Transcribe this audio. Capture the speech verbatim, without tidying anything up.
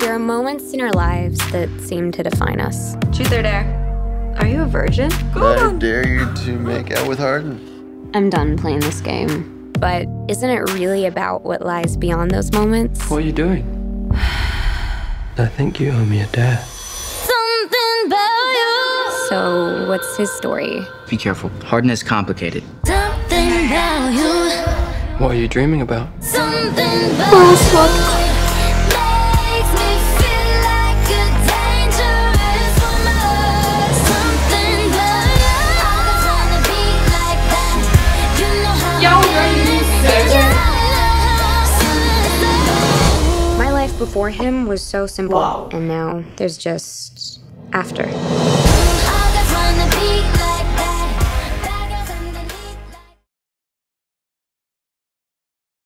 There are moments in our lives that seem to define us. Truth or dare? Are you a virgin? I dare you to make out with Hardin. I'm done playing this game. But isn't it really about what lies beyond those moments? What are you doing? I think you owe me a dare. Something about you. So, what's his story? Be careful. Hardin is complicated. Something about you. What are you dreaming about? Something about you. Makes me feel like a dangerous woman. Something about you. I just wanna be like that. You know how my life before him was so simple, Wow. and now there's just after. I just wanna be